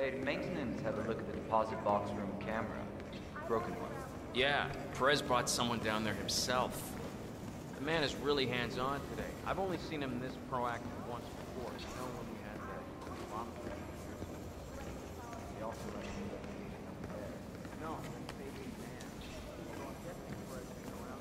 Hey, maintenance had a look at the deposit box room camera. Broken one. Yeah, Perez brought someone down there himself. The man is really hands-on today. I've only seen him this proactive once before. You know when we had that bomb threat years ago? He also recommended that there. No, baby man. So I'm guessing Perez been around.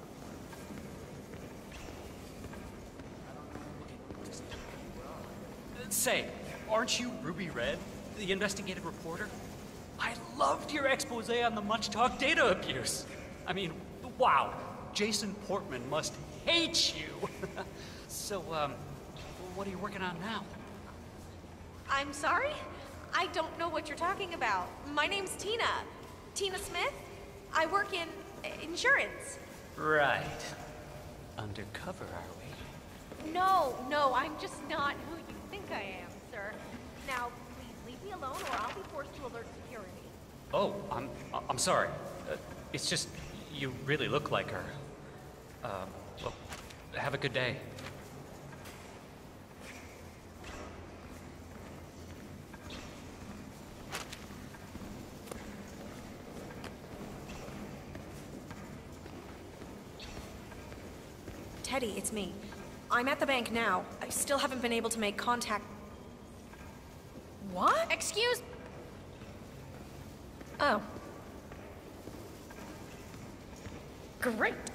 Say, aren't you Ruby Red, the investigative reporter? I loved your expose on the much-talked data abuse. I mean, wow, Jason Portman must hate you. So, what are you working on now? I'm sorry? I don't know what you're talking about. My name's Tina. Tina Smith. I work in insurance. Right. Undercover, are we? No, I'm just not who you think I am, sir. Now, please leave me alone or I'll be forced to alert security. Oh, I'm sorry. It's just, you really look like her. Well, have a good day. Teddy, it's me. I'm at the bank now. I still haven't been able to make contact. What? Excuse... Oh. Great.